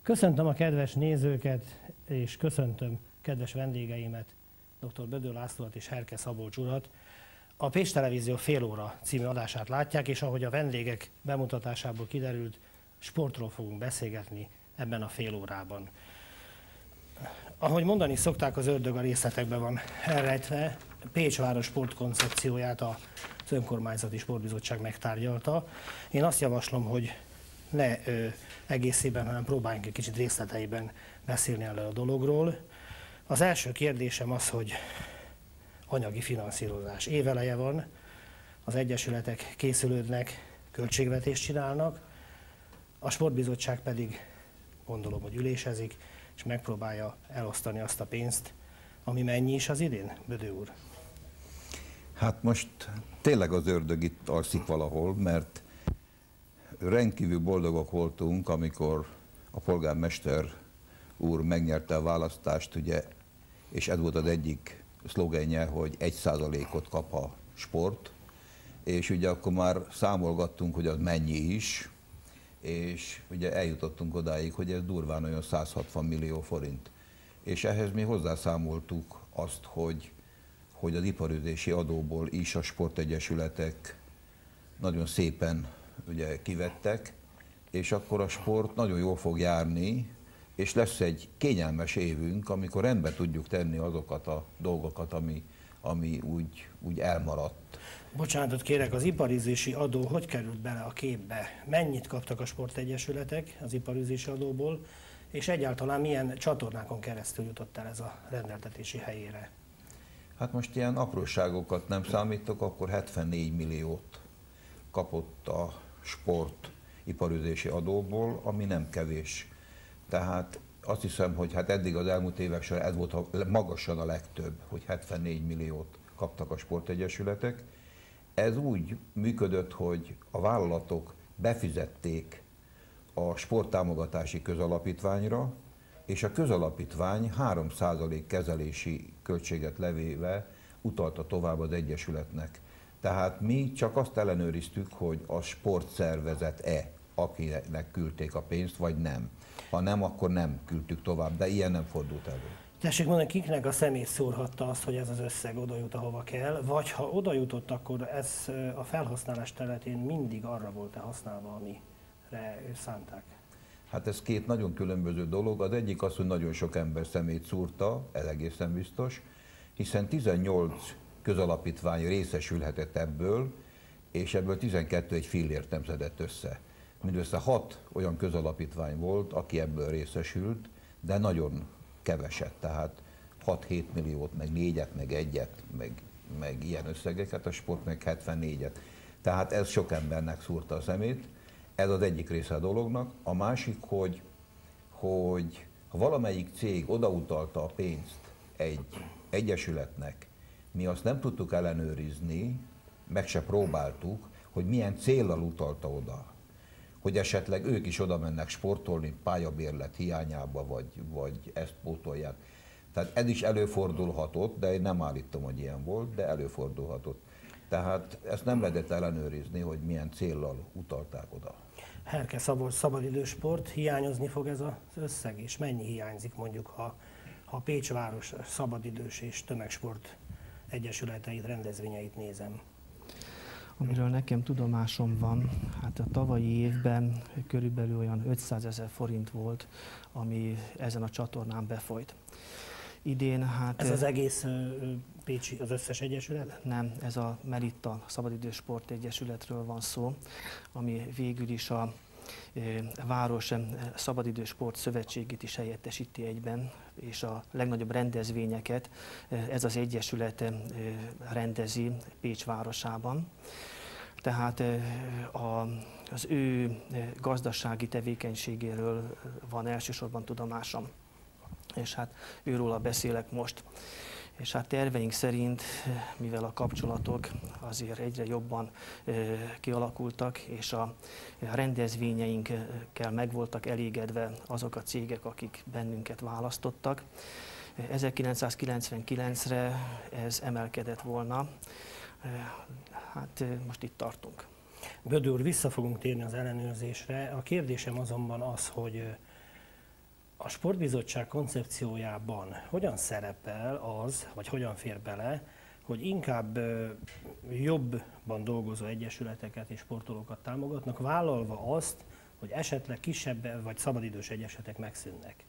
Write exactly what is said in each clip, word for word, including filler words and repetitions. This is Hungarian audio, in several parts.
Köszöntöm a kedves nézőket, és köszöntöm kedves vendégeimet, dr. Bödő Lászlót és Herke Szabolcs urat. A Pécs Televízió Fél óra című adását látják, és ahogy a vendégek bemutatásából kiderült, sportról fogunk beszélgetni ebben a fél órában. Ahogy mondani szokták, az ördög a részletekben van elrejtve. Pécs város sportkoncepcióját az önkormányzati sportbizottság megtárgyalta. Én azt javaslom, hogy ne ö, egészében, hanem próbáljunk egy kicsit részleteiben beszélni erről a dologról. Az első kérdésem az, hogy anyagi finanszírozás. Éveleje van, az egyesületek készülődnek, költségvetést csinálnak, a sportbizottság pedig gondolom, hogy ülésezik, és megpróbálja elosztani azt a pénzt, ami mennyi is az idén, Bödő úr? Hát most tényleg az ördög itt alszik valahol, mert rendkívül boldogok voltunk, amikor a polgármester úr megnyerte a választást, ugye, és ez volt az egyik szlogenje, hogy egy százalékot kap a sport, és ugye akkor már számolgattunk, hogy az mennyi is, és ugye eljutottunk odáig, hogy ez durván olyan száz hatvan millió forint. És ehhez mi hozzászámoltuk azt, hogy, hogy az iparüzési adóból is a sportegyesületek nagyon szépen ugye kivettek, és akkor a sport nagyon jól fog járni, és lesz egy kényelmes évünk, amikor rendbe tudjuk tenni azokat a dolgokat, ami, ami úgy, úgy elmaradt. Bocsánatot kérek, az iparüzési adó hogy került bele a képbe? Mennyit kaptak a sportegyesületek az iparüzési adóból, és egyáltalán milyen csatornákon keresztül jutott el ez a rendeltetési helyére? Hát most ilyen apróságokat nem számítok, akkor hetvennégy milliót kapott a sport iparüzési adóból, ami nem kevés. Tehát azt hiszem, hogy hát eddig az elmúlt évek során ez volt a, magasan a legtöbb, hogy hetvennégy milliót kaptak a sportegyesületek. Ez úgy működött, hogy a vállalatok befizették a sporttámogatási közalapítványra, és a közalapítvány három százalék kezelési költséget levéve utalta tovább az egyesületnek. Tehát mi csak azt ellenőriztük, hogy a sportszervezet-e, akinek küldték a pénzt, vagy nem. Ha nem, akkor nem küldtük tovább, de ilyen nem fordult elő. Tessék mondani, kiknek a szemét szórhatta azt, hogy ez az összeg oda jut, ahova kell, vagy ha oda jutott, akkor ez a felhasználás területén mindig arra volt-e használva, amire szánták? Hát ez két nagyon különböző dolog. Az egyik az, hogy nagyon sok ember szemét szúrta, ez egészen biztos, hiszen tizennyolc közalapítvány részesülhetett ebből, és ebből tizenkettő egy fillért nem szedett össze. Mindössze hat olyan közalapítvány volt, aki ebből részesült, de nagyon keveset, tehát hat-hét milliót, meg négyet, meg egyet, meg, meg ilyen összegeket, a sport meg hetvennégyet. Tehát ez sok embernek szúrta a szemét, ez az egyik része a dolognak. A másik, hogy, hogy ha valamelyik cég odautalta a pénzt egy egyesületnek, mi azt nem tudtuk ellenőrizni, meg se próbáltuk, hogy milyen céllal utalta oda. Hogy esetleg ők is oda mennek sportolni pályabérlet hiányába, vagy, vagy ezt pótolják. Tehát ez is előfordulhatott, de én nem állítom, hogy ilyen volt, de előfordulhatott. Tehát ezt nem lehetett ellenőrizni, hogy milyen céllal utalták oda. Herke Szabolcs, szabadidősport, hiányozni fog ez az összeg, és mennyi hiányzik mondjuk, ha, ha Pécs város szabadidős és tömegsport egyesületeit, rendezvényeit nézem? Amiről nekem tudomásom van, hát a tavalyi évben körülbelül olyan ötszázezer forint volt, ami ezen a csatornán befolyt. Idén hát... Ez az egész Pécsi, az összes egyesület? Nem, ez a Meritta Szabadidős Sport Egyesületről van szó, ami végül is a Város Szabadidős Sport Szövetségét is helyettesíti egyben, és a legnagyobb rendezvényeket ez az egyesület rendezi Pécs városában. Tehát a, az ő gazdasági tevékenységéről van elsősorban tudomásom, és hát őróla beszélek most. És hát terveink szerint, mivel a kapcsolatok azért egyre jobban kialakultak, és a rendezvényeinkkel meg voltak elégedve azok a cégek, akik bennünket választottak, ezerkilencszázkilencvenkilencre ez emelkedett volna. Hát most itt tartunk. Bödő úr, vissza fogunk térni az ellenőrzésre. A kérdésem azonban az, hogy A sportbizottság koncepciójában hogyan szerepel az, vagy hogyan fér bele, hogy inkább jobban dolgozó egyesületeket és sportolókat támogatnak, vállalva azt, hogy esetleg kisebb vagy szabadidős egyesületek megszűnnek?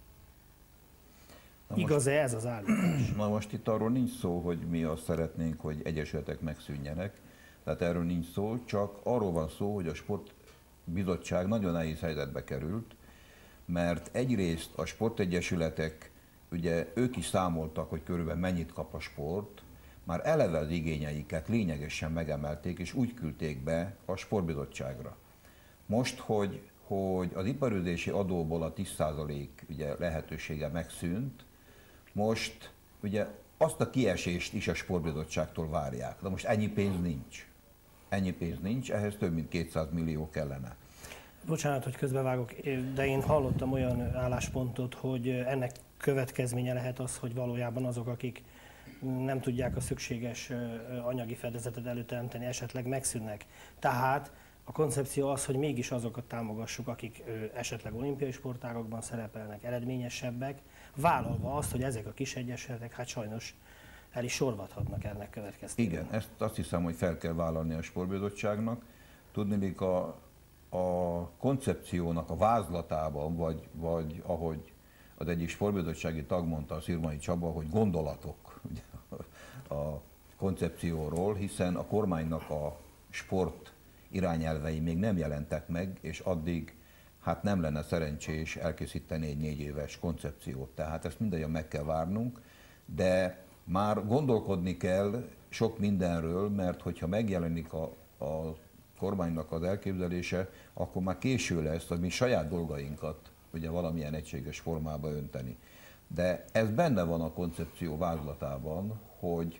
Igaz-e ez az állítás? Na most itt arról nincs szó, hogy mi azt szeretnénk, hogy egyesületek megszűnjenek. Tehát erről nincs szó, csak arról van szó, hogy a sportbizottság nagyon nehéz helyzetbe került, mert egyrészt a sportegyesületek, ugye ők is számoltak, hogy körülbelül mennyit kap a sport, már eleve az igényeiket lényegesen megemelték, és úgy küldték be a sportbizottságra. Most, hogy, hogy az iparűzési adóból a tíz százalék ugye, lehetősége megszűnt, most ugye azt a kiesést is a sportbizottságtól várják. De most ennyi pénz nincs. Ennyi pénz nincs, ehhez több mint kétszáz millió kellene. Bocsánat, hogy közbevágok, de én hallottam olyan álláspontot, hogy ennek következménye lehet az, hogy valójában azok, akik nem tudják a szükséges anyagi fedezetet előteremteni, esetleg megszűnnek. Tehát a koncepció az, hogy mégis azokat támogassuk, akik esetleg olimpiai sportágakban szerepelnek, eredményesebbek, vállalva azt, hogy ezek a kis egyesületek hát sajnos el is sorvadhatnak ennek következtében. Igen, ezt azt hiszem, hogy fel kell vállalni a sportbizottságnak. Tudniillik a, a koncepciónak a vázlatában, vagy, vagy ahogy az egyik sportbizottsági tag mondta, a Szirmai Csaba, hogy gondolatok ugye, a koncepcióról, hiszen a kormánynak a sport irányelvei még nem jelentek meg, és addig hát nem lenne szerencsés elkészíteni egy négy éves koncepciót. Tehát ezt mindannyian meg kell várnunk, de már gondolkodni kell sok mindenről, mert hogyha megjelenik a, a kormánynak az elképzelése, akkor már késő lesz a mi saját dolgainkat ugye valamilyen egységes formába önteni. De ez benne van a koncepció vázlatában, hogy,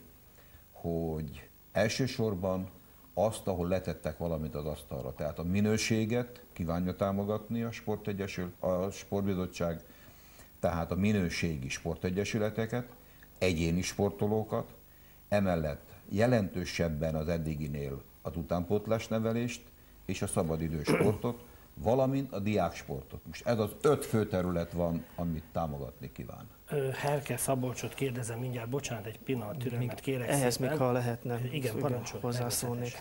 hogy elsősorban azt, ahol letettek valamit az asztalra. Tehát a minőséget kívánja támogatni a sportegyesület, a sportbizottság, tehát a minőségi sportegyesületeket, egyéni sportolókat, emellett jelentősebben az eddiginél az utánpótlás nevelést és a szabadidős sportot, valamint a diáksportot. Most ez az öt fő terület van, amit támogatni kíván. Herke Szabolcsot kérdezem mindjárt, bocsánat, egy pillanat türelmet kérek ehhez szépen. még ha lehetne igen, parancsolj, hozzászólnék.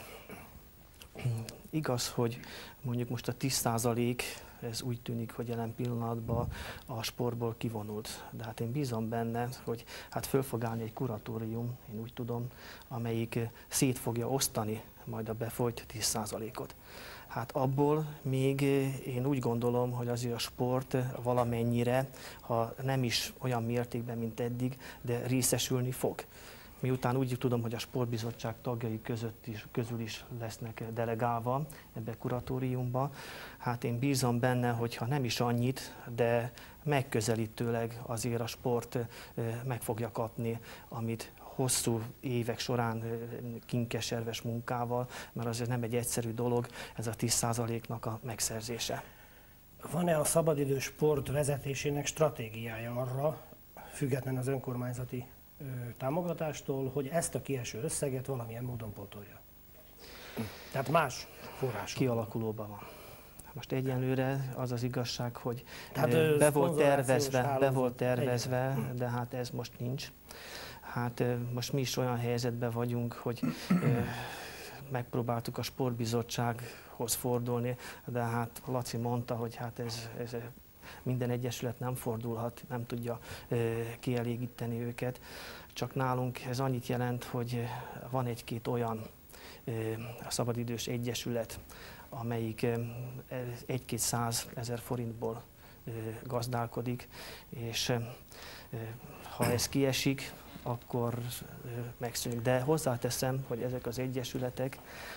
Igaz, hogy mondjuk most a tíz százalék, ez úgy tűnik, hogy jelen pillanatban a sportból kivonult. De hát én bízom benne, hogy hát föl fog állni egy kuratórium, én úgy tudom, amelyik szét fogja osztani majd a befolyt tíz százalékot. Hát abból még én úgy gondolom, hogy azért a sport valamennyire, ha nem is olyan mértékben, mint eddig, de részesülni fog. Miután úgy tudom, hogy a sportbizottság tagjai között is, közül is lesznek delegálva ebbe a kuratóriumba, hát én bízom benne, hogy ha nem is annyit, de megközelítőleg azért a sport meg fogja kapni, amit hosszú évek során kinkeserves munkával, mert azért nem egy egyszerű dolog ez a tíz százaléknak a megszerzése. Van-e a szabadidő sport vezetésének stratégiája arra, független az önkormányzati ö, támogatástól, hogy ezt a kieső összeget valamilyen módon pótolja? Tehát más források. Kialakulóban van. Most egyenlőre az az igazság, hogy Tehát, be volt tervezve, be volt tervezve, de hát ez most nincs. Hát most mi is olyan helyzetben vagyunk, hogy megpróbáltuk a sportbizottsághoz fordulni, de hát Laci mondta, hogy hát ez, ez minden egyesület nem fordulhat, nem tudja kielégíteni őket. Csak nálunk ez annyit jelent, hogy van egy-két olyan szabadidős egyesület, amelyik egy-két száz ezer forintból gazdálkodik, és ha ez kiesik, akkor megszűnik. De hozzáteszem, hogy ezek az egyesületek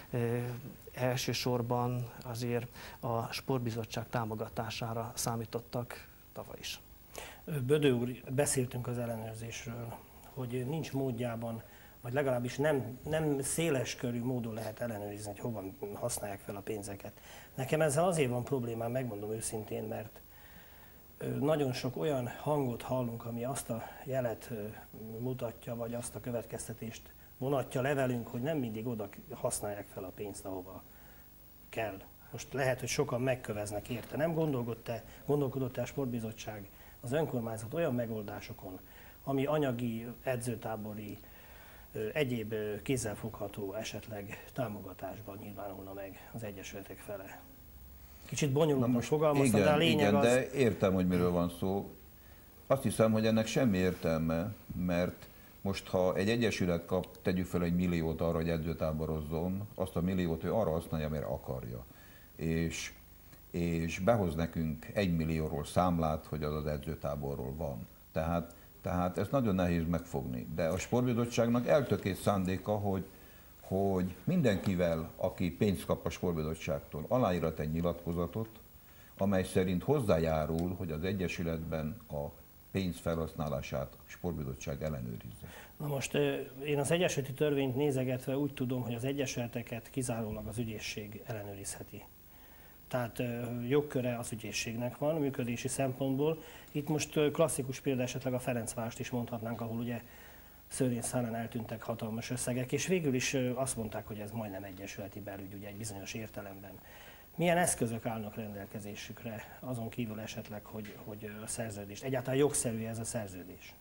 elsősorban azért a sportbizottság támogatására számítottak tavaly is. Bödő úr, beszéltünk az ellenőrzésről, hogy nincs módjában, vagy legalábbis nem, nem széles körű módon lehet ellenőrizni, hogy hova használják fel a pénzeket. Nekem ezzel azért van problémám, megmondom őszintén, mert nagyon sok olyan hangot hallunk, ami azt a jelet mutatja, vagy azt a következtetést vonatja le velünk, hogy nem mindig oda használják fel a pénzt, ahova kell. Most lehet, hogy sokan megköveznek érte. Nem gondolkodott-e, gondolkodott-e a Sportbizottság, az önkormányzat olyan megoldásokon, ami anyagi, edzőtábori, egyéb kézzelfogható esetleg támogatásban nyilvánulna meg az egyesületek fele? Kicsit bonyolultan fogalmaztam, de a lényeg igen, az... de értem, hogy miről van szó. Azt hiszem, hogy ennek semmi értelme, mert most, ha egy egyesület kap, tegyük fel egy milliót arra, hogy edzőtáborozzon, azt a milliót ő arra használja, mert akarja. És, és behoz nekünk egy millióról számlát, hogy az az edzőtáborról van. Tehát, tehát ezt nagyon nehéz megfogni. De a Sportbizottságnak eltökélt szándéka, hogy, hogy mindenkivel, aki pénzt kap a Sportbizottságtól, aláírat egy nyilatkozatot, amely szerint hozzájárul, hogy az egyesületben a pénz felhasználását a Sportbizottság ellenőrizze. Na most én az egyesületi törvényt nézegetve úgy tudom, hogy az egyesületeket kizárólag az ügyészség ellenőrizheti. Tehát jogköre az ügyészségnek van működési szempontból. Itt most klasszikus példa esetleg a Ferencvárost is mondhatnánk, ahol ugye szőrén szánán eltűntek hatalmas összegek, és végül is azt mondták, hogy ez majdnem egyesületi belügy, ugye egy bizonyos értelemben. Milyen eszközök állnak rendelkezésükre, azon kívül esetleg, hogy, hogy a szerződést, egyáltalán jogszerű ez a szerződés?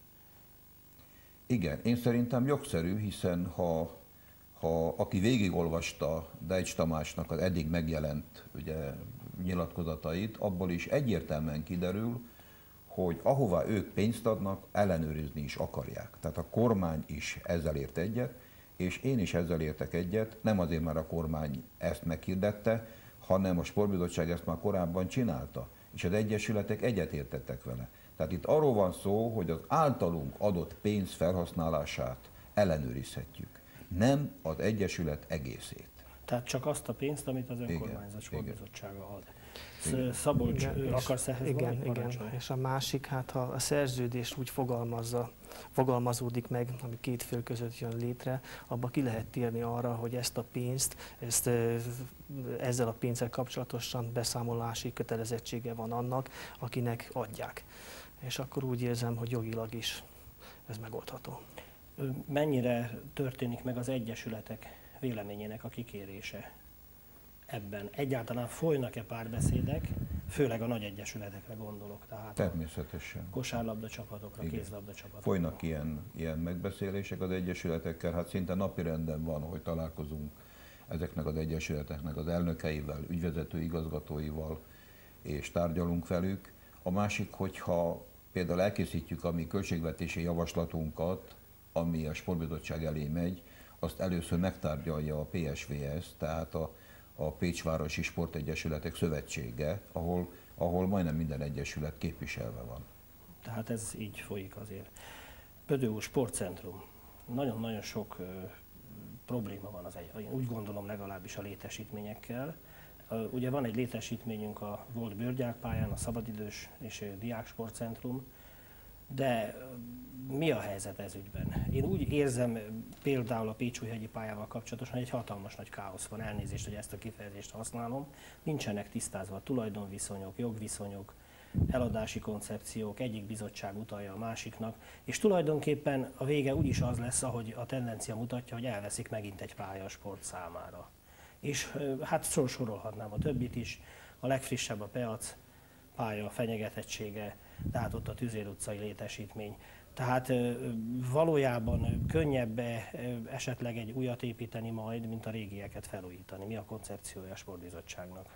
Igen, én szerintem jogszerű, hiszen ha, ha aki végigolvasta Dejcs Tamásnak az eddig megjelent ugye, nyilatkozatait, abból is egyértelműen kiderül, hogy ahová ők pénzt adnak, ellenőrizni is akarják. Tehát a kormány is ezzel ért egyet, és én is ezzel értek egyet, nem azért, mert a kormány ezt meghirdette, hanem a Sportbizottság ezt már korábban csinálta, és az egyesületek egyetértettek vele. Tehát itt arról van szó, hogy az általunk adott pénz felhasználását ellenőrizhetjük, nem az egyesület egészét. Tehát csak azt a pénzt, amit az önkormányzat Sportbizottsága ad. Igen. Szabolcs, igen, akarsz ehhez igen, valamit igen. És a másik, hát ha a szerződés úgy fogalmazza, fogalmazódik meg, ami két fél között jön létre, abba ki lehet térni arra, hogy ezt a pénzt, ezt, ezzel a pénzzel kapcsolatosan beszámolási kötelezettsége van annak, akinek adják. És akkor úgy érzem, hogy jogilag is ez megoldható. Mennyire történik meg az egyesületek véleményének a kikérése ebben? Egyáltalán folynak-e párbeszédek, főleg a nagy egyesületekre gondolok, tehát természetesen. Kosárlabda csapatokra, igen. Kézlabda csapatokra. Folynak ilyen, ilyen megbeszélések az egyesületekkel, hát szinte napirenden van, hogy találkozunk ezeknek az egyesületeknek az elnökeivel, ügyvezető igazgatóival, és tárgyalunk velük. A másik, hogyha például elkészítjük a mi költségvetési javaslatunkat, ami a Sportbizottság elé megy, azt először megtárgyalja a pé es vé es, tehát a, a Pécsvárosi Sportegyesületek Szövetsége, ahol, ahol majdnem minden egyesület képviselve van. Tehát ez így folyik azért. Pödő úr, sportcentrum. Nagyon-nagyon sok ö, probléma van az egy, úgy gondolom legalábbis a létesítményekkel. Ö, ugye van egy létesítményünk a volt bőrgyákpályán, a szabadidős és diák sportcentrum, de mi a helyzet ez ügyben? Én úgy érzem például a Pécsújhegyi pályával kapcsolatosan, hogy egy hatalmas nagy káosz van, elnézést, hogy ezt a kifejezést használom. Nincsenek tisztázva a tulajdonviszonyok, jogviszonyok, eladási koncepciók, egyik bizottság utalja a másiknak, és tulajdonképpen a vége úgyis az lesz, ahogy a tendencia mutatja, hogy elveszik megint egy pálya a sport számára. És hát sorolhatnám a többit is, a legfrissebb a Peac pálya fenyegetettsége, tehát ott a Tüzér utcai létesítmény. Tehát valójában könnyebb esetleg egy újat építeni majd, mint a régieket felújítani. Mi a koncepciója a Sportbizottságnak?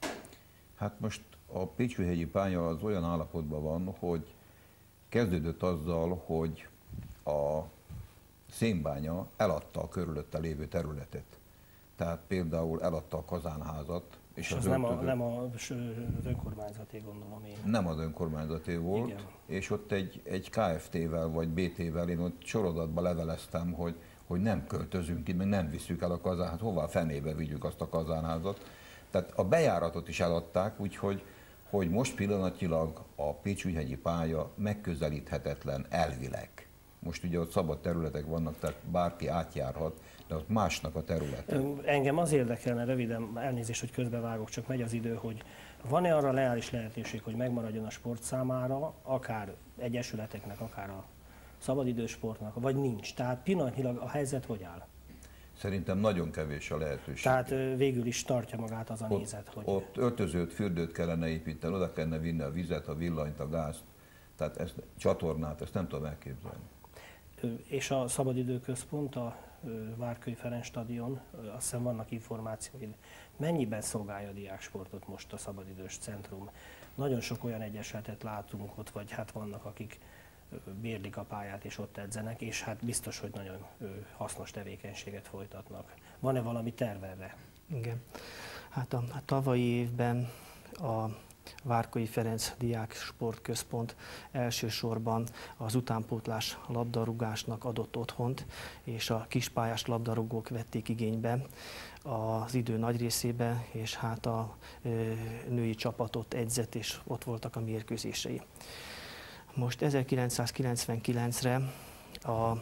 Hát most a Pécsújhegyi pálya az olyan állapotban van, hogy kezdődött azzal, hogy a Szénbánya eladta a körülötte lévő területet. Tehát például eladta a kazánházat. És, és az, az nem, a, nem az önkormányzaté, gondolom én. Nem az önkormányzaté volt, igen. És ott egy, egy ká ef té-vel vagy bé té-vel én ott sorozatban leveleztem, hogy, hogy nem költözünk ki, meg nem visszük el a kazánházat, hová a fenébe vigyük azt a kazánházat. Tehát a bejáratot is eladták, úgyhogy hogy most pillanatilag a Pécsújhegyi pálya megközelíthetetlen elvileg. Most ugye ott szabad területek vannak, tehát bárki átjárhat, de ott másnak a területe. Engem az érdekelne röviden, elnézést, hogy közbevágok, csak megy az idő, hogy van-e arra reális lehetőség, hogy megmaradjon a sport számára, akár egyesületeknek, akár a szabadidősportnak, vagy nincs? Tehát pillanatnyilag a helyzet hogy áll? Szerintem nagyon kevés a lehetőség. Tehát végül is tartja magát az a ott, nézet, hogy... Ott öltözőt, fürdőt kellene építeni, oda kellene vinni a vizet, a villanyt, a gázt, tehát ezt, csatornát, ezt nem tudom elképzelni. És a Szabadidőközpont, a Várkői Ferenc stadion, azt hiszem vannak információid, mennyiben szolgálja a diáksportot most a Szabadidős Centrum? Nagyon sok olyan egyesületet látunk ott, vagy hát vannak, akik bérlik a pályát és ott edzenek, és hát biztos, hogy nagyon hasznos tevékenységet folytatnak. Van-e valami terv erre? Igen. Hát a, a tavalyi évben a Várkői Ferenc Diák Sportközpont elsősorban az utánpótlás labdarúgásnak adott otthont, és a kispályás labdarúgók vették igénybe az idő nagy részében, és hát a női csapatot edzett, és ott voltak a mérkőzései. Most ezerkilencszázkilencvenkilencre a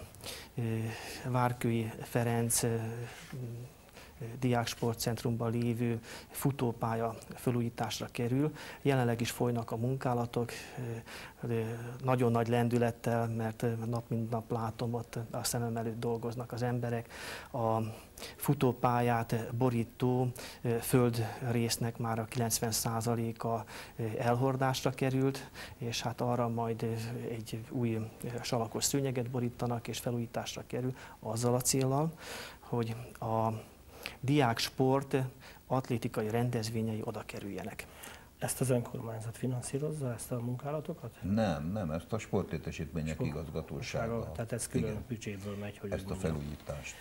Várkői Ferenc Diák Sportcentrumban lévő futópálya felújításra kerül. Jelenleg is folynak a munkálatok, nagyon nagy lendülettel, mert nap mint nap látom, ott a szemem előtt dolgoznak az emberek. A futópályát borító földrésznek már a kilencven százaléka elhordásra került, és hát arra majd egy új salakos szőnyeget borítanak, és felújításra kerül azzal a céllal, hogy a diáksport atlétikai rendezvényei oda kerüljenek. Ezt az önkormányzat finanszírozza, ezt a munkálatokat? Nem, nem, ezt a sportlétesítmények Sport... igazgatósága. Tehát ez külön büdzséből megy, hogy ezt a felújítást.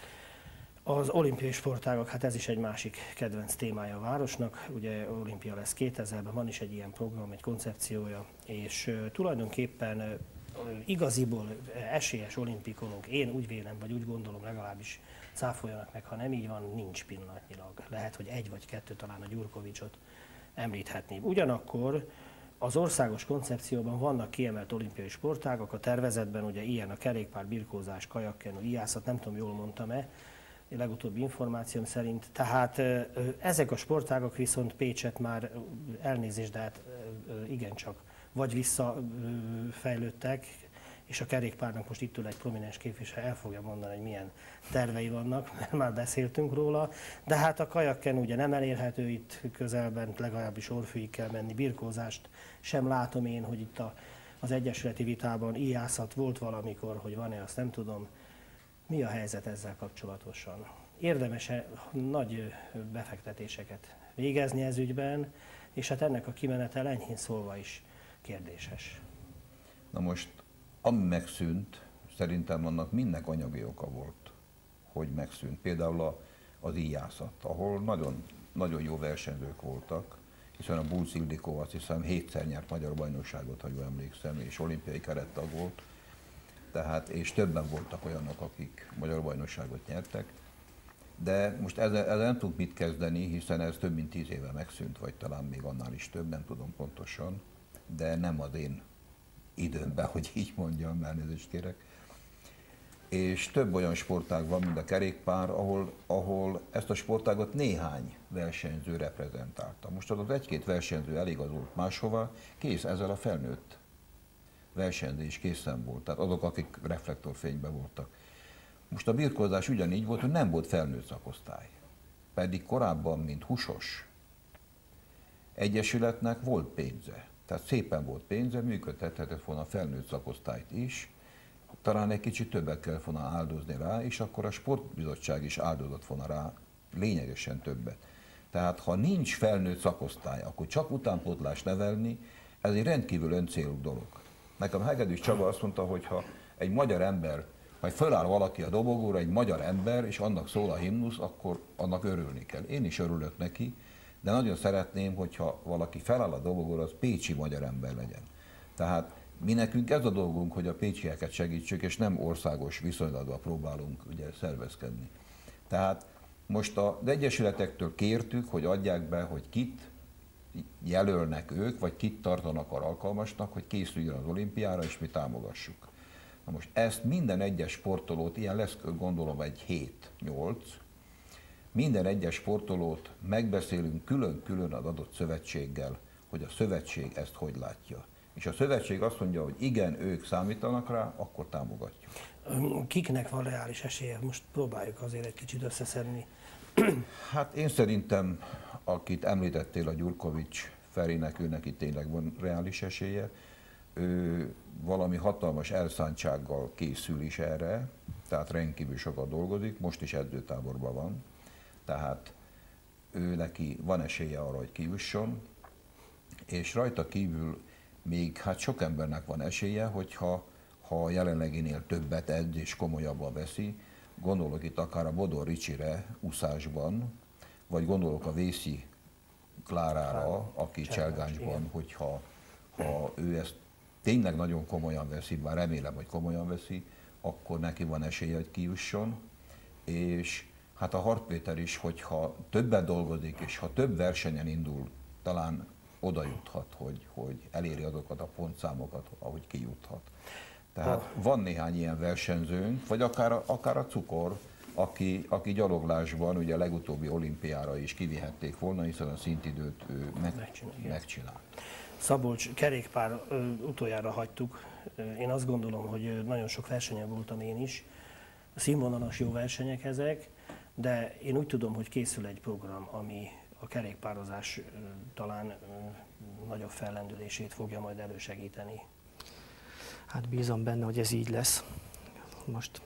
Az olimpiai sportágak, hát ez is egy másik kedvenc témája a városnak. Ugye olimpia lesz kétezerben, van is egy ilyen program, egy koncepciója, és uh, tulajdonképpen uh, igaziból esélyes olimpikonunk, én úgy vélem, vagy úgy gondolom, legalábbis cáfoljanak meg, ha nem így van, nincs pillanatnyilag. Lehet, hogy egy vagy kettő, talán a Gyurkovicsot említhetném. Ugyanakkor az országos koncepcióban vannak kiemelt olimpiai sportágak, a tervezetben ugye ilyen a kerékpár, birkózás, kajakkenu, ijászat, nem tudom, jól mondtam-e, a legutóbbi információm szerint. Tehát ezek a sportágak viszont Pécset már elnézést, de hát igencsak vagy visszafejlődtek, és a kerékpárnak most itt ül egy prominens képviselő, el fogja mondani, hogy milyen tervei vannak, mert már beszéltünk róla. De hát a kajakken ugye nem elérhető itt közelben, legalábbis Orfűig kell menni, birkózást sem látom én, hogy itt a, az egyesületi vitában ijászat volt valamikor, hogy van-e, azt nem tudom. Mi a helyzet ezzel kapcsolatosan? Érdemes-e nagy befektetéseket végezni ez ügyben, és hát ennek a kimenetel enyhén szólva is kérdéses. Na most, ami megszűnt, szerintem annak mindnek anyagi oka volt, hogy megszűnt. Például a, az ijászat, ahol nagyon, nagyon jó versenyzők voltak, hiszen a Bulc Ildikó azt hiszem hétszer nyert magyar bajnokságot, ha jól emlékszem, és olimpiai kerettag volt. Tehát, és többen voltak olyanok, akik magyar bajnokságot nyertek. De most ezzel, ezzel nem tudunk mit kezdeni, hiszen ez több mint tíz éve megszűnt, vagy talán még annál is több, nem tudom pontosan, de nem az én időmben, hogy így mondjam, elnézést kérek. És több olyan sportág van, mint a kerékpár, ahol, ahol ezt a sportágot néhány versenyző reprezentálta. Most az egy-két versenyző eligazolt máshova, kész, ezzel a felnőtt versenyzés készen volt, tehát azok, akik reflektorfényben voltak. Most a birkózás ugyanígy volt, hogy nem volt felnőtt szakosztály. Pedig korábban, mint húsos egyesületnek volt pénze. Tehát szépen volt pénze, működtethetett volna a felnőtt szakosztályt is, talán egy kicsit többet kellett volna áldozni rá, és akkor a sportbizottság is áldozott volna rá lényegesen többet. Tehát ha nincs felnőtt szakosztály, akkor csak utánpótlást nevelni, ez egy rendkívül öncélú dolog. Nekem Hegedűs Csaba azt mondta, hogy ha egy magyar ember, vagy föláll valaki a dobogóra, egy magyar ember, és annak szól a himnusz, akkor annak örülni kell. Én is örülök neki, de nagyon szeretném, hogyha valaki feláll a dobogóra, az pécsi magyar ember legyen. Tehát mi nekünk ez a dolgunk, hogy a pécsieket segítsük, és nem országos viszonylatban próbálunk ugye szervezkedni. Tehát most az egyesületektől kértük, hogy adják be, hogy kit jelölnek ők, vagy kit tartanak arra alkalmasnak, hogy készüljön az olimpiára, és mi támogassuk. Na most ezt minden egyes sportolót, ilyen lesz gondolom egy hét-nyolc, minden egyes sportolót megbeszélünk külön-külön az adott szövetséggel, hogy a szövetség ezt hogy látja. és a szövetség azt mondja, hogy igen, ők számítanak rá, akkor támogatjuk. Kiknek van reális esélye? Most próbáljuk azért egy kicsit összeszedni. Hát én szerintem, akit említettél, a Gyurkovics Ferinek, ő neki tényleg van reális esélye. Ő valami hatalmas elszántsággal készül is erre, tehát rendkívül sokat dolgozik, most is edzőtáborban van, tehát ő neki van esélye arra, hogy kijusson, és rajta kívül még hát sok embernek van esélye, hogyha ha a jelenleginél többet edz és komolyabban veszi, gondolok itt akár a Bodor Ricsire úszásban, vagy gondolok a Vészi Klárára, aki Cselgáncsban, hogyha ha ő ezt tényleg nagyon komolyan veszi, bár remélem, hogy komolyan veszi, akkor neki van esélye, hogy kijusson. És hát a Hart Péter is, hogyha többet dolgozik, és ha több versenyen indul, talán oda juthat, hogy, hogy eléri azokat a pontszámokat, ahogy kijuthat. Tehát van néhány ilyen versenyzőnk, vagy akár a, akár a Cukor, aki, aki gyaloglásban ugye a legutóbbi olimpiára is kivihették volna, hiszen a szintidőt ő meg, megcsinál. Szabolcs, kerékpár utoljára hagytuk. Én azt gondolom, hogy nagyon sok versenyen voltam én is. Színvonalas jó versenyek ezek, de én úgy tudom, hogy készül egy program, ami a kerékpározás talán nagyobb fellendülését fogja majd elősegíteni. Hát bízom benne, hogy ez így lesz. Most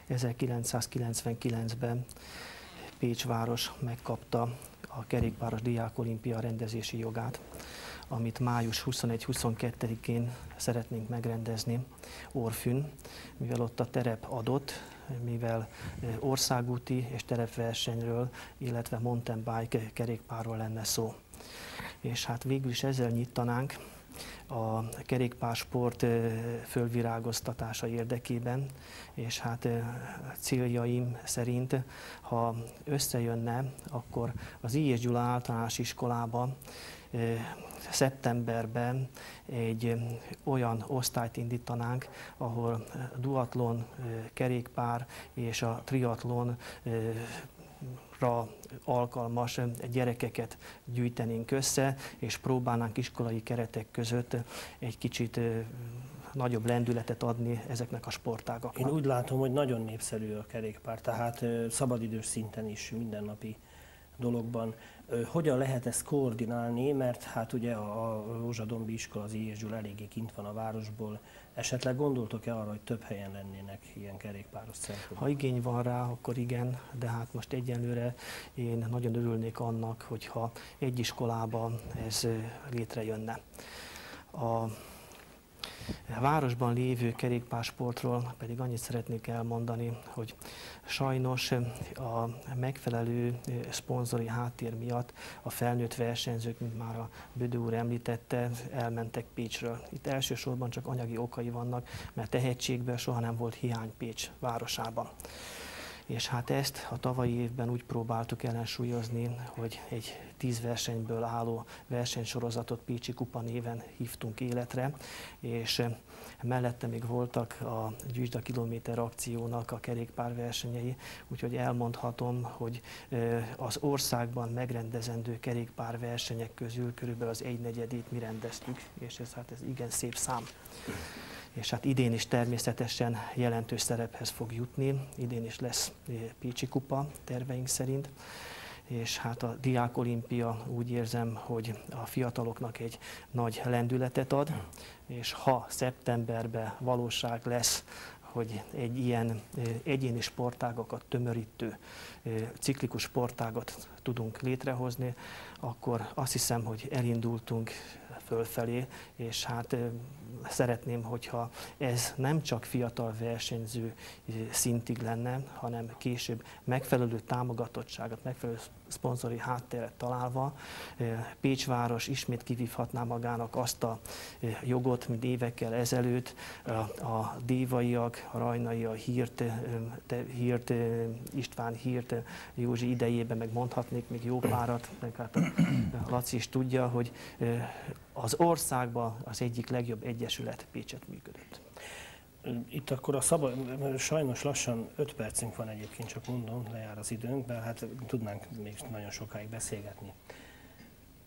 ezerkilencszázkilencvenkilencben Pécs város megkapta a kerékpáros diákolimpia rendezési jogát, amit május huszonegy-huszonkettedikén szeretnénk megrendezni Orfűn, mivel ott a terep adott, mivel országúti és terepversenyről, illetve mountain bike kerékpárról lenne szó. És hát végül is ezzel nyittanánk a kerékpársport fölvirágoztatása érdekében, és hát céljaim szerint, ha összejönne, akkor az I. és Gyula általános iskolában szeptemberben egy olyan osztályt indítanánk, ahol duatlon, kerékpár és a triatlon alkalmas gyerekeket gyűjtenénk össze, és próbálnánk iskolai keretek között egy kicsit nagyobb lendületet adni ezeknek a sportágaknak. Én úgy látom, hogy nagyon népszerű a kerékpár, tehát szabadidős szinten is, mindennapi dologban. Hogyan lehet ezt koordinálni, mert hát ugye a Rózsadombi iskola, az I. és Gyula eléggé kint van a városból. Esetleg gondoltok-e arra, hogy több helyen lennének ilyen kerékpáros centrumok? Ha igény van rá, akkor igen, de hát most egyenlőre én nagyon örülnék annak, hogyha egy iskolában ez létrejönne. A A városban lévő kerékpársportról pedig annyit szeretnék elmondani, hogy sajnos a megfelelő szponzori háttér miatt a felnőtt versenyzők, mint már a Bödő úr említette, elmentek Pécsről. Itt elsősorban csak anyagi okai vannak, mert tehetségben soha nem volt hiány Pécs városában. És hát ezt a tavalyi évben úgy próbáltuk ellensúlyozni, hogy egy tíz versenyből álló versenysorozatot Pécsi Kupa néven hívtunk életre, és mellette még voltak a Gyűjtsd a Kilométer akciónak a kerékpárversenyei, úgyhogy elmondhatom, hogy az országban megrendezendő kerékpárversenyek közül körülbelül az egynegyedét mi rendeztük, és ez, hát ez igen szép szám. És hát idén is természetesen jelentős szerephez fog jutni, idén is lesz Pécsi Kupa terveink szerint, és hát a diákolimpia úgy érzem, hogy a fiataloknak egy nagy lendületet ad, és ha szeptemberben valóság lesz, hogy egy ilyen egyéni sportágokat tömörítő ciklikus sportágot tudunk létrehozni, akkor azt hiszem, hogy elindultunk fölfelé, és hát szeretném, hogyha ez nem csak fiatal versenyző szintig lenne, hanem később megfelelő támogatottságot, megfelelő szponzori hátteret találva Pécsváros ismét kivívhatná magának azt a jogot, mint évekkel ezelőtt a dévaiak, a rajnai, a Hírt, Hírt, István Hírt Józsi idejében, meg mondhatnék még jó párat, meg hát a Laci is tudja, hogy az országban az egyik legjobb egyesület Pécset működött. Itt akkor a szabad, sajnos lassan öt percünk van egyébként, csak mondom, lejár az időnk, mert hát tudnánk még nagyon sokáig beszélgetni.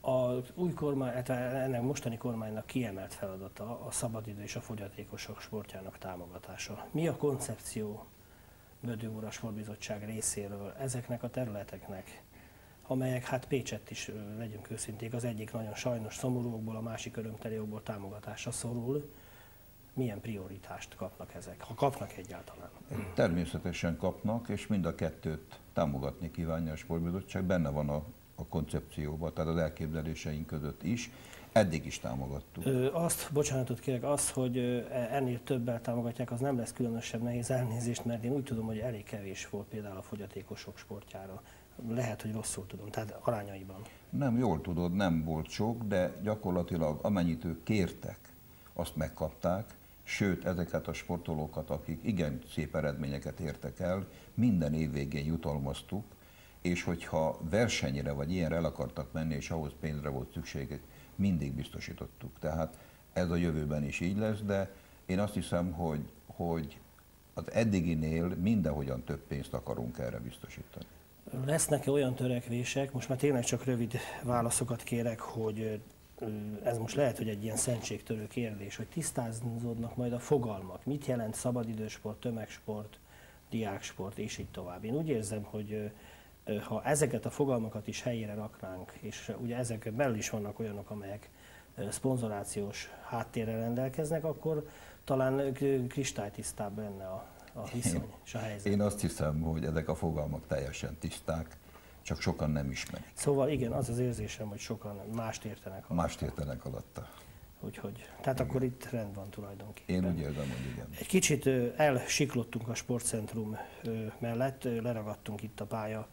Az új kormány, ennek mostani kormánynak kiemelt feladata a szabadidő és a fogyatékosok sportjának támogatása. Mi a koncepció Bödő úr a Sportbizottság részéről ezeknek a területeknek, amelyek hát Pécsett is, legyünk őszinték, az egyik nagyon sajnos szomorúokból, a másik örömteliokból támogatásra szorul. Milyen prioritást kapnak ezek, ha kapnak egyáltalán? Természetesen kapnak, és mind a kettőt támogatni kívánja a Sportbizottság, benne van a, a koncepcióban, tehát az elképzeléseink között is. Eddig is támogattuk. Ö, azt, bocsánatot kérek, az, hogy ennél többel támogatják, az nem lesz különösebb nehéz, elnézést, mert én úgy tudom, hogy elég kevés volt például a fogyatékosok sportjára. Lehet, hogy rosszul tudom, tehát arányaiban. Nem, jól tudod, nem volt sok, de gyakorlatilag amennyit ők kértek, azt megkapták, sőt, ezeket a sportolókat, akik igen szép eredményeket értek el, minden év végén jutalmaztuk, és hogyha versenyre vagy ilyenre el akartak menni, és ahhoz pénzre volt szükségük, mindig biztosítottuk. Tehát ez a jövőben is így lesz, de én azt hiszem, hogy, hogy az eddiginél mindenhogyan több pénzt akarunk erre biztosítani. Lesznek-e olyan törekvések, most már tényleg csak rövid válaszokat kérek, hogy ez most lehet, hogy egy ilyen szentségtörő kérdés, hogy tisztázódnak majd a fogalmak. Mit jelent szabadidősport, tömegsport, diáksport, és így tovább. Én úgy érzem, hogy ha ezeket a fogalmakat is helyére raknánk, és ugye ezek belül is vannak olyanok, amelyek szponzorációs háttérrel rendelkeznek, akkor talán kristálytisztább lenne a, a viszony és a helyzet. Én azt hiszem, hogy ezek a fogalmak teljesen tiszták, csak sokan nem ismerik. Szóval igen, az az érzésem, hogy sokan mást értenek alatta. Mást értenek alatta. Úgyhogy, tehát igen. Akkor itt rend van tulajdonképpen. Én úgy érzem, hogy igen. Egy kicsit elsiklottunk a sportcentrum mellett, leragadtunk itt a pálya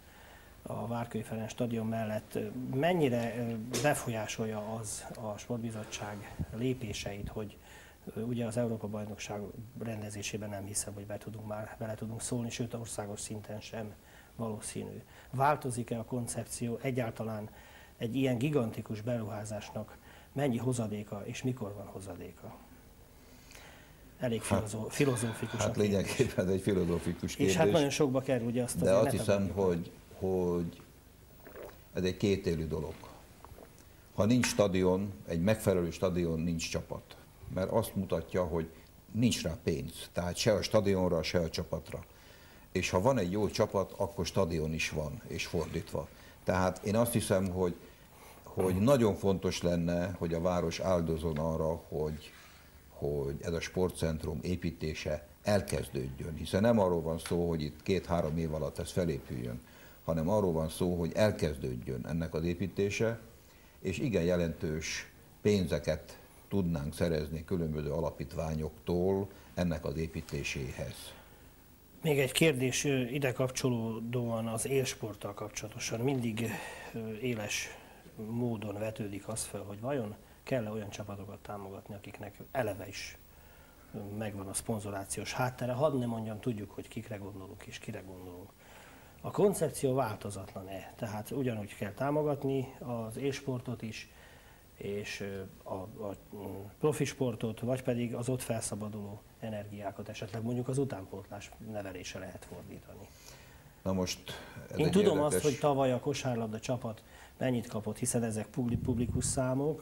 a Várkői Ferenc stadion mellett. Mennyire befolyásolja az a Sportbizottság lépéseit, hogy ugye az Európa-bajnokság rendezésében nem hiszem, hogy be tudunk már, bele tudunk szólni, sőt országos szinten sem valószínű. Változik-e a koncepció egyáltalán egy ilyen gigantikus beruházásnak? Mennyi hozadéka és mikor van hozadéka? Elég filozó, filozófikus. Hát lényegében ez egy filozófikus kérdés. És hát nagyon sokba kerül, ugye azt de azt hiszem, hogy, hogy ez egy kétélű dolog. Ha nincs stadion, egy megfelelő stadion, nincs csapat. Mert azt mutatja, hogy nincs rá pénz. Tehát se a stadionra, se a csapatra. És ha van egy jó csapat, akkor stadion is van, és fordítva. Tehát én azt hiszem, hogy, hogy nagyon fontos lenne, hogy a város áldozon arra, hogy, hogy ez a sportcentrum építése elkezdődjön. Hiszen nem arról van szó, hogy itt két-három év alatt ez felépüljön, hanem arról van szó, hogy elkezdődjön ennek az építése, és igen jelentős pénzeket tudnánk szerezni különböző alapítványoktól ennek az építéséhez. Még egy kérdés ide kapcsolódóan az élsporttal kapcsolatosan. Mindig éles módon vetődik az fel, hogy vajon kell-e olyan csapatokat támogatni, akiknek eleve is megvan a szponzorációs háttere. Hadd ne mondjam, tudjuk, hogy kikre gondolunk és kire gondolunk. A koncepció változatlan-e? Tehát ugyanúgy kell támogatni az élsportot is, és a, a profi sportot, vagy pedig az ott felszabaduló energiákat esetleg mondjuk az utánpótlás nevelése lehet fordítani. Na most Én tudom érdekes... azt, hogy tavaly a kosárlabda csapat mennyit kapott, hiszen ezek publikus számok,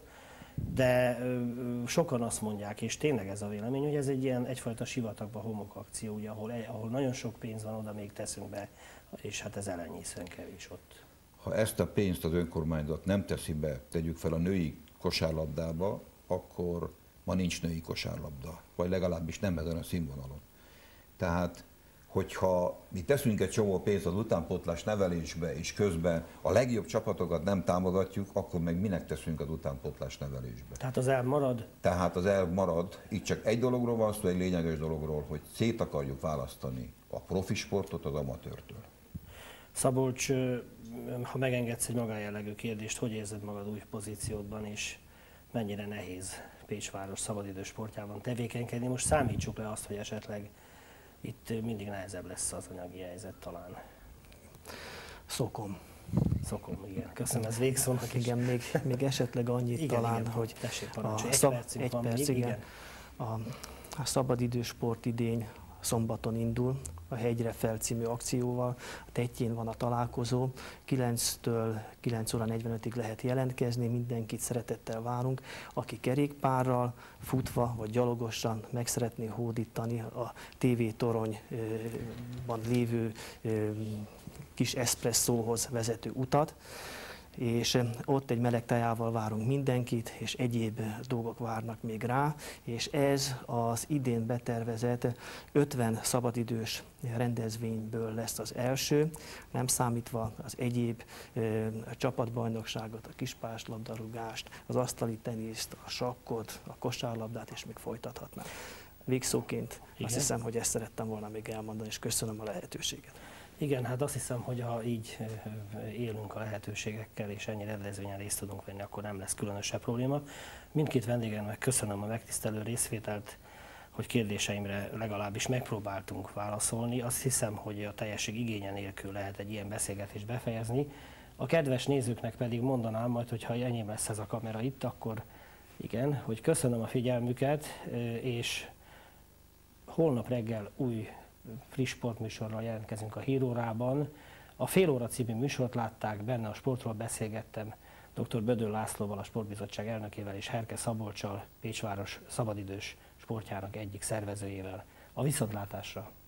de sokan azt mondják, és tényleg ez a vélemény, hogy ez egy ilyen egyfajta sivatagba homok akció, ugye, ahol, ahol nagyon sok pénz van, oda még teszünk be, és hát ez elenyészően kevés ott. Ha ezt a pénzt az önkormányzat nem teszi be, tegyük fel a női kosárlabdába, akkor ma nincs női kosárlabda, vagy legalábbis nem ezen a színvonalon. Tehát, hogyha mi teszünk egy csomó pénzt az utánpótlás nevelésbe, és közben a legjobb csapatokat nem támogatjuk, akkor meg minek teszünk az utánpótlás nevelésbe? Tehát az elv marad? Tehát az elv marad. Itt csak egy dologról van szó, egy lényeges dologról, hogy szét akarjuk választani a profi sportot az amatőrtől. Szabolcs, ha megengedsz egy magájellegű kérdést, hogy érzed magad új pozíciódban, és mennyire nehéz Pécsváros szabadidős sportjában tevékenykedni? Most számítsuk le azt, hogy esetleg itt mindig nehezebb lesz az anyagi helyzet talán. Szokom. Szokom, igen. Köszönöm, ez végszónak is. Igen, még, még esetleg annyit igen, talán, igen, hogy tessék, a, egy szab, percig egy van perc, még, igen. igen. A, a szabadidősport idény szombaton indul, a Hegyre fel című akcióval. A Tetjén van a találkozó, kilenctől kilenc óra negyvenötig lehet jelentkezni, mindenkit szeretettel várunk, aki kerékpárral, futva vagy gyalogosan meg szeretné hódítani a té vé toronyban lévő kis eszpresszóhoz vezető utat, és ott egy meleg tejával várunk mindenkit, és egyéb dolgok várnak még rá, és ez az idén betervezett ötven szabadidős rendezvényből lesz az első, nem számítva az egyéb ö, csapatbajnokságot, a kispárslabdarúgást, az asztali teniszt, a sakkot, a kosárlabdát, és még folytathatnám. Végszóként Igen. azt hiszem, hogy ezt szerettem volna még elmondani, és köszönöm a lehetőséget. Igen, hát azt hiszem, hogy ha így élünk a lehetőségekkel, és ennyi rendezvényen részt tudunk venni, akkor nem lesz különösebb probléma. Mindkét vendégemnek köszönöm a megtisztelő részvételt, hogy kérdéseimre legalábbis megpróbáltunk válaszolni. Azt hiszem, hogy a teljesség igénye nélkül lehet egy ilyen beszélgetést befejezni. A kedves nézőknek pedig mondanám majd, hogy ha enyém lesz ez a kamera itt, akkor igen, hogy köszönöm a figyelmüket, és holnap reggel új friss sportműsorral jelentkezünk a Hírórában. A Fél óra című műsort látták, benne a sportról beszélgettem dr. Bödöl Lászlóval, a Sportbizottság elnökével, és Herke Szabolccsal, Pécsváros szabadidős sportjának egyik szervezőjével. A viszontlátásra!